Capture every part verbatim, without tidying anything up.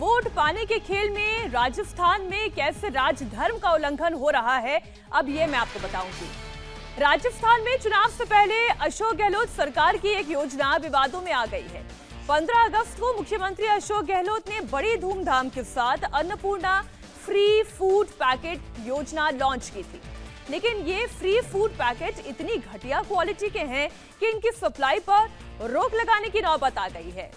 Vote पाने के खेल में राजस्थान में कैसे राजधर्म का उल्लंघन हो रहा है, अब ये मैं आपको बताऊंगी। राजस्थान में चुनाव से पहले अशोक गहलोत सरकार की एक योजना विवादों में आ गई है। पंद्रह अगस्त को मुख्यमंत्री अशोक गहलोत ने बड़ी धूमधाम के साथ अन्नपूर्णा फ्री फूड पैकेट योजना लॉन्च की थी, लेकिन ये फ्री फूड पैकेट इतनी घटिया क्वालिटी के हैं कि इनकी सप्लाई पर रोक लगाने की नौबत आ गई है।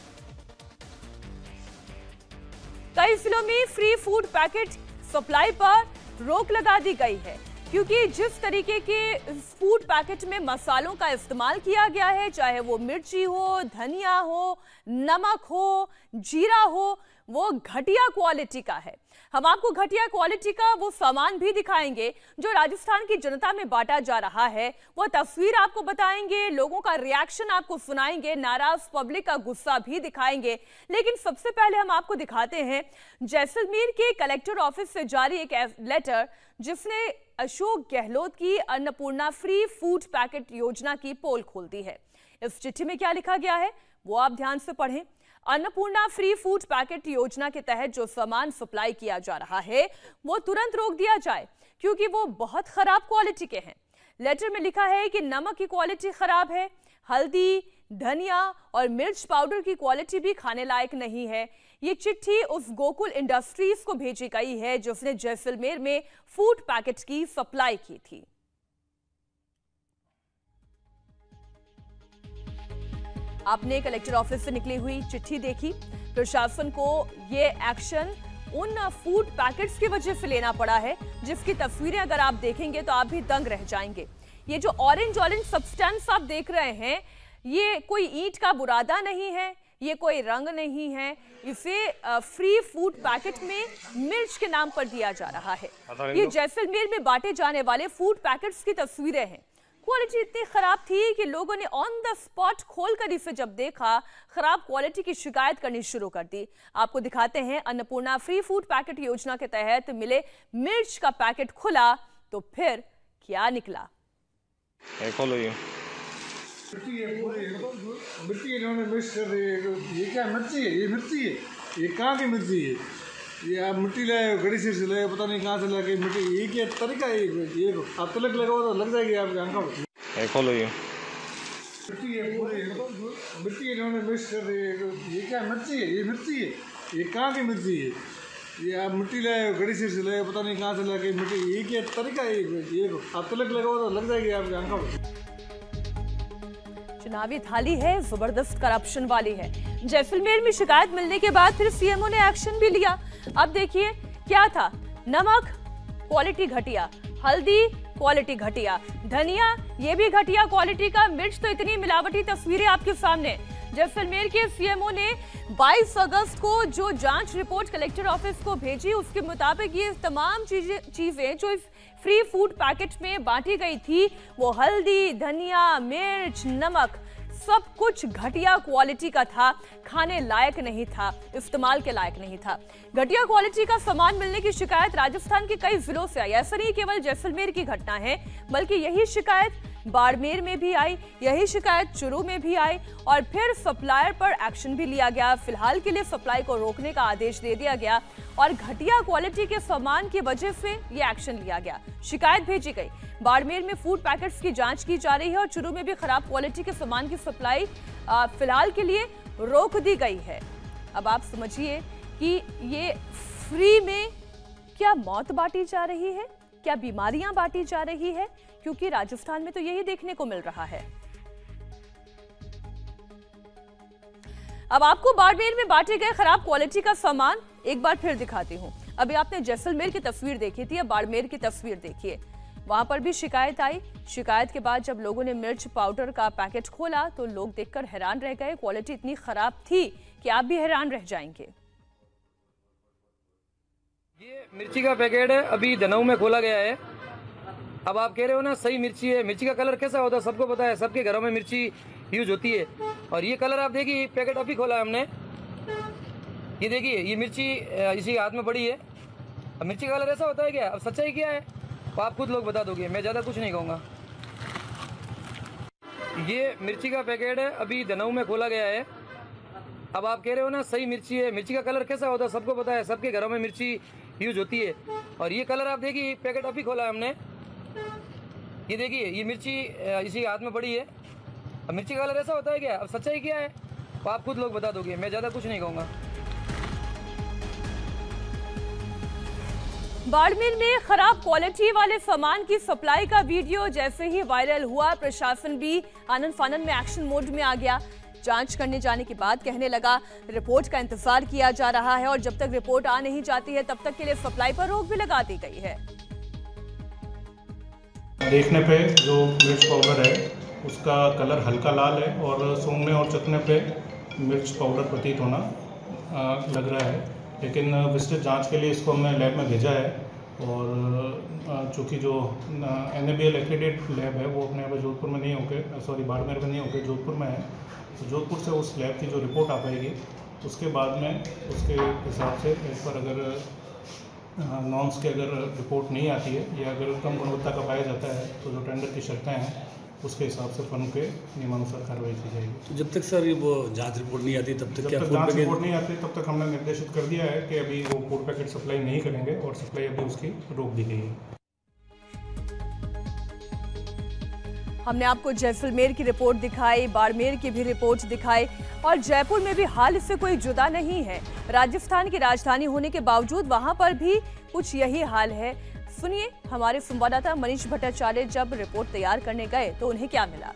कई जिलों में फ्री फूड पैकेट सप्लाई पर रोक लगा दी गई है, क्योंकि जिस तरीके के फूड पैकेट में मसालों का इस्तेमाल किया गया है, चाहे वो मिर्ची हो, धनिया हो, नमक हो, जीरा हो, वो घटिया क्वालिटी का है। हम आपको घटिया क्वालिटी का वो सामान भी दिखाएंगे जो राजस्थान की जनता में बांटा जा रहा है। वो तस्वीर आपको बताएंगे, लोगों का रिएक्शन आपको सुनाएंगे, नाराज पब्लिक का गुस्सा भी दिखाएंगे। लेकिन सबसे पहले हम आपको दिखाते हैं जैसलमेर के कलेक्टर ऑफिस से जारी एक लेटर जिसने अशोक गहलोत की अन्नपूर्णा फ्री फूड पैकेट योजना की पोल खोल दी है। इस चिट्ठी में क्या लिखा गया है वो आप ध्यान से पढ़ें। अन्नपूर्णा फ्री फूड पैकेट योजना के तहत जो सामान सप्लाई किया जा रहा है वो तुरंत रोक दिया जाए, क्योंकि वो बहुत खराब क्वालिटी के हैं। लेटर में लिखा है कि नमक की क्वालिटी खराब है, हल्दी, धनिया और मिर्च पाउडर की क्वालिटी भी खाने लायक नहीं है। ये चिट्ठी उस गोकुल इंडस्ट्रीज को भेजी गई है जिसने जैसलमेर में फूड पैकेट की सप्लाई की थी। आपने कलेक्टर ऑफिस से निकली हुई चिट्ठी देखी। प्रशासन को ये एक्शन उन फूड पैकेट्स की वजह से लेना पड़ा है जिसकी तस्वीरें अगर आप देखेंगे तो आप भी दंग रह जाएंगे। ये जो ऑरेंज ऑरेंज सब्सटेंस आप देख रहे हैं, ये कोई ईंट का बुरादा नहीं है, ये कोई रंग नहीं है। इसे फ्री फूड पैकेट में मिर्च के नाम पर दिया जा रहा है। ये जैसलमेर में बांटे जाने वाले फूड पैकेट्स की तस्वीरें हैं। क्वालिटी इतनी खराब थी कि लोगों ने ऑन द स्पॉट खोलकर इसे जब देखा, खराब क्वालिटी की शिकायत करनी शुरू कर दी। आपको दिखाते हैं अन्नपूर्णा फ्री फूड पैकेट योजना के तहत मिले मिर्च का पैकेट खुला तो फिर क्या निकला। खोलो ये मिर्ची है, पूरी मिर्ची इन्होंने मिक्स कर रही है। ये क्या मिर्ची है? ये मिर्ची है, ये कहाँ की मिर्ची है? ये आप मिट्टी लाए, गड़ी से लाए, पता नहीं कहाँ से लाके मिट्टी। ये क्या तरीका है? ये आप तिलक लगाओ तो लग जाएगी आपके आंखों में। खोलो ये मिर्ची है, पूरी मिर्ची इन्होंने मिक्स कर रही है। ये क्या मिर्ची है? ये मिर्ची है, ये कहाँ की मिर्ची है? ये आप मिट्टी लाए, गड़ी से लाए, पता नहीं कहाँ से लाके मिट्टी। ये क्या तरीका है? ये आप तिलक लगाओ तो लग जाएगी आपके आंखों में। चुनावी थाली है, जबरदस्त करप्शन वाली है। जैसलमेर में शिकायत मिलने के बाद फिर सीएमओ ने एक्शन भी लिया। अब देखिए क्या था। नमक क्वालिटी घटिया, हल्दी क्वालिटी घटिया, धनिया ये भी घटिया क्वालिटी का, मिर्च तो इतनी मिलावटी तस्वीरें आपके सामने। जैसलमेर के सीएमओ ने बाईस अगस्त को जो जांच रिपोर्ट कलेक्टर ऑफिस को भेजी, उसके मुताबिक ये तमाम चीजें चीजें जो इस फ्री फूड पैकेट में बांटी गई थी वो हल्दी, धनिया, मिर्च, नमक सब कुछ घटिया क्वालिटी का था, खाने लायक नहीं था, इस्तेमाल के लायक नहीं था। घटिया क्वालिटी का सामान मिलने की शिकायत राजस्थान के कई जिलों से आई। ऐसा नहीं केवल जैसलमेर की घटना है, बल्कि यही शिकायत बाड़मेर में भी आई, यही शिकायत चुरू में भी आई और फिर सप्लायर पर एक्शन भी लिया गया। फिलहाल के लिए सप्लाई को रोकने का आदेश दे दिया गया और घटिया क्वालिटी के सामान की वजह से ये एक्शन लिया गया। शिकायत भेजी गई। बाड़मेर में फूड पैकेट्स की जांच की जा रही है और चुरू में भी खराब क्वालिटी के सामान की सप्लाई फिलहाल के लिए रोक दी गई है। अब आप समझिए कि ये फ्री में क्या मौत बांटी जा रही है, क्या बीमारियां बांटी जा रही है, क्योंकि राजस्थान में तो यही देखने को मिल रहा है। अब आपको बाड़मेर में बांटे गए खराब क्वालिटी का सामान एक बार फिर दिखाती हूं। अभी आपने जैसलमेर की तस्वीर देखी थी, अब बाड़मेर की तस्वीर देखिए। वहां पर भी शिकायत आई। शिकायत के बाद जब लोगों ने मिर्च पाउडर का पैकेट खोला तो लोग देखकर हैरान रह गए। क्वालिटी इतनी खराब थी कि आप भी हैरान रह जाएंगे। ये मिर्ची का पैकेट है, अभी दनऊ में खोला गया है। अब आप कह रहे हो ना सही मिर्ची है, मिर्ची का कलर कैसा होता है सबको पता है, सबके घरों में मिर्ची यूज होती है। और ये कलर आप देखिए, पैकेट अभी खोला है हमने, ये देखिए ये मिर्ची इसी हाथ में पड़ी है। अब मिर्ची का कलर ऐसा होता है क्या? अब सच्चाई क्या है तो आप खुद लोग बता दोगे, मैं ज़्यादा कुछ नहीं कहूँगा। ये मिर्ची का पैकेट है, अभी दनऊ में खोला गया है। अब आप कह रहे हो ना सही मिर्ची है, मिर्ची का कलर कैसा होता है सबको पता है, सबके घरों में मिर्ची यूज होती है। और ये कलर आप देखिए, पैकेट अभी खोला है हमने, ये देखिए ये मिर्ची इसी हाथ में पड़ी है। अब मिर्ची का कलर ऐसा होता है क्या? अब सच्चाई क्या है तो आप खुद लोग बता दोगे, मैं ज़्यादा कुछ नहीं कहूँगा। बाड़मेर में खराब क्वालिटी वाले सामान की सप्लाई का वीडियो जैसे ही वायरल हुआ, प्रशासन भी आनन फानन में एक्शन मोड में आ गया। जांच करने जाने के बाद कहने लगा रिपोर्ट का इंतजार किया जा रहा है और जब तक रिपोर्ट आ नहीं जाती है तब तक के लिए सप्लाई पर रोक भी लगा दी गई है। देखने पे जो मिर्च पाउडर है उसका कलर हल्का लाल है और सूंघने और चखने पे मिर्च पाउडर प्रतीत होना आ, लग रहा है, लेकिन विस्तृत जांच के लिए इसको हमने लैब में भेजा है। और चूँकि जो N A B L accredited lab है वो अपने यहाँ जोधपुर में नहीं होकर, सॉरी बाड़मेर में नहीं होकर जोधपुर में है, तो जोधपुर से उस लैब की जो रिपोर्ट आ पाएगी उसके बाद में उसके हिसाब से इस पर अगर नॉर्म्स की अगर रिपोर्ट नहीं आती है या अगर कम गुणवत्ता का पाया जाता है तो जो टेंडर की शर्तें हैं उसके हिसाब से फर्म के नियमानुसार कार्रवाई की जाएगी। तो जब तक सर वो जांच रिपोर्ट नहीं आती तब तक जब क्या तक फूड जांच पैकेट रिपोर्ट नहीं आती तब तक हमने निर्देशित कर दिया है कि अभी वो फूड पैकेट सप्लाई नहीं करेंगे और सप्लाई अभी उसकी रोक दी गई है। हमने आपको जैसलमेर की रिपोर्ट दिखाई, बाड़मेर की भी रिपोर्ट दिखाई और जयपुर में भी हाल इससे कोई जुदा नहीं है। राजस्थान की राजधानी होने के बावजूद वहां पर भी कुछ यही हाल है। सुनिए हमारे संवाददाता मनीष भट्टाचार्य जब रिपोर्ट तैयार करने गए तो उन्हें क्या मिला।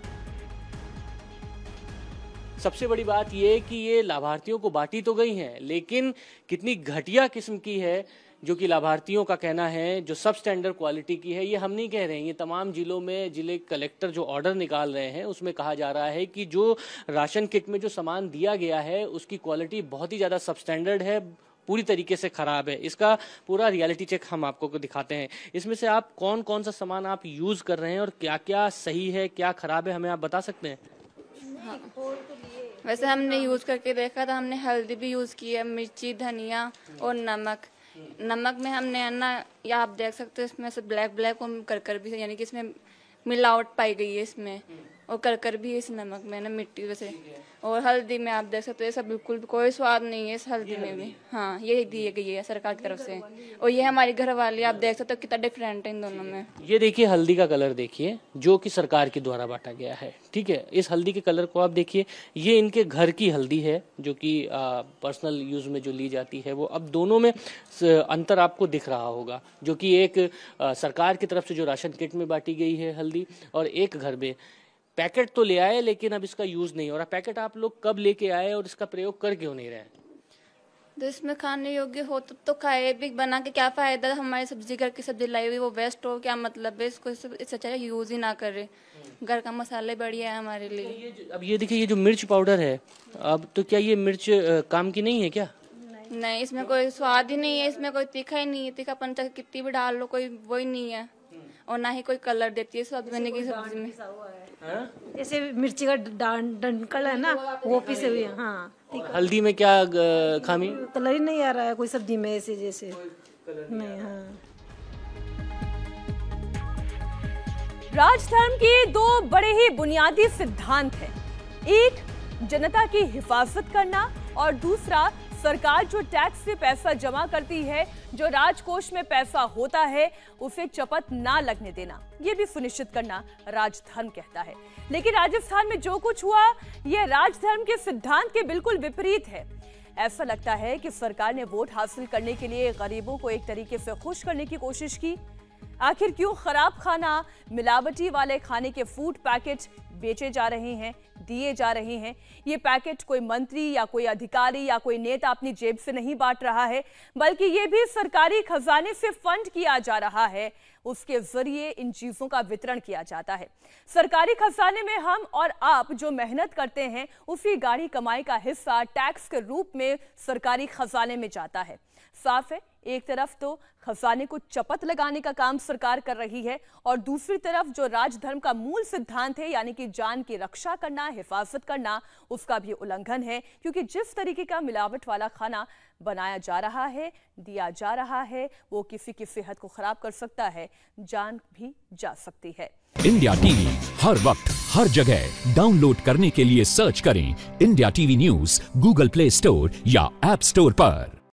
सबसे बड़ी बात यह कि ये लाभार्थियों को बांटी तो गई हैं, लेकिन कितनी घटिया किस्म की है, जो कि लाभार्थियों का कहना है जो सब स्टैंडर्ड क्वालिटी की है। ये हम नहीं कह रहे हैं, ये तमाम जिलों में जिले कलेक्टर जो ऑर्डर निकाल रहे हैं उसमें कहा जा रहा है कि जो राशन किट में जो सामान दिया गया है उसकी क्वालिटी बहुत ही ज़्यादा सब स्टैंडर्ड है, पूरी तरीके से ख़राब है। इसका पूरा रियलिटी चेक हम आपको को दिखाते हैं। इसमें से आप कौन कौन सा सामान आप यूज़ कर रहे हैं और क्या क्या सही है क्या ख़राब है, हमें आप बता सकते हैं? हाँ। वैसे हमने यूज़ करके देखा था, हमने हल्दी भी यूज़ की है, मिर्ची, धनिया और नमक। नमक में हमने है ना, या आप देख सकते हो इसमें से ब्लैक ब्लैक कर कर भी, यानी कि इसमें मिलावट पाई गई है इसमें, और कर कर भी इस नमक में ना मिट्टी वैसे। और हल्दी में आप देख सकते हो सब बिल्कुल कोई स्वाद नहीं है इस हल्दी में भी। हाँ, ये दी गई है सरकार की तरफ से। और ये हमारी घर वाली, आप देख सकते हो कितना डिफरेंट है इन दोनों में। ये देखिए हल्दी का कलर देखिए जो कि सरकार के द्वारा बांटा गया है, ठीक है। इस हल्दी के कलर को आप देखिए, ये इनके घर की हल्दी है जो कि पर्सनल यूज में जो ली जाती है वो। अब दोनों में अंतर आपको दिख रहा होगा, जो कि एक आ, सरकार की तरफ से जो राशन किट में बांटी गई है हल्दी, और एक घर में पैकेट तो ले आए लेकिन अब इसका यूज नहीं हो रहा। पैकेट आप लोग कब लेके आए और इसका प्रयोग कर क्यों नहीं रहे? तो इसमें खाने योग्य हो तब तो खाए भी, बना के क्या फायदा। हमारी सब्जी घर की सब्जी लाई हुई वो वेस्ट हो, क्या मतलब है इसको, इससे अच्छा यूज ही ना करे। घर का मसाले बढ़िया है हमारे लिए। ये अब ये देखिए ये जो मिर्च पाउडर है, अब तो क्या ये मिर्च आ, काम की नहीं है क्या? नहीं, इसमें कोई स्वाद ही नहीं है, इसमें कोई तीखा ही नहीं है। तीखापन तक कितनी भी डाल लो कोई वो ही नहीं है, और ना ही कोई कलर देती है सब्जी बनने की सब्जी में। जैसे मिर्ची का डंकल है ना वो पिसे हुए। हाँ, हल्दी में क्या खामी? कलर ही नहीं आ रहा है कोई सब्जी में ऐसे जैसे नहीं। हाँ, राजधर्म के दो बड़े ही बुनियादी सिद्धांत हैं, एक जनता की हिफाजत करना और दूसरा सरकार जो टैक्स से पैसा जमा करती है, जो राजकोष में पैसा होता है, उसे चपत ना लगने देना, ये भी सुनिश्चित करना राजधर्म कहता है। लेकिन राजस्थान में जो कुछ हुआ यह राजधर्म के सिद्धांत के बिल्कुल विपरीत है। ऐसा लगता है कि सरकार ने वोट हासिल करने के लिए गरीबों को एक तरीके से खुश करने की कोशिश की। आखिर क्यों खराब खाना, मिलावटी वाले खाने के फूड पैकेट बेचे जा रहे हैं, दिए जा रहे हैं? ये पैकेट कोई मंत्री या कोई अधिकारी या कोई नेता अपनी जेब से नहीं बांट रहा है, बल्कि ये भी सरकारी खजाने से फंड किया जा रहा है। उसके जरिए इन चीजों का वितरण किया जाता है। सरकारी खजाने में हम और आप जो मेहनत करते हैं उसी गाढ़ी कमाई का हिस्सा टैक्स के रूप में सरकारी खजाने में जाता है। साफ है, एक तरफ तो खजाने को चपत लगाने का काम सरकार कर रही है और दूसरी तरफ जो राजधर्म का मूल सिद्धांत है, यानी कि जान की रक्षा करना, हिफाजत करना, उसका भी उल्लंघन है। क्योंकि जिस तरीके का मिलावट वाला खाना बनाया जा रहा है, दिया जा रहा है, वो किसी की सेहत को खराब कर सकता है, जान भी जा सकती है। इंडिया टीवी हर वक्त हर जगह डाउनलोड करने के लिए सर्च करें India TV news Google Play store या ऐप स्टोर पर।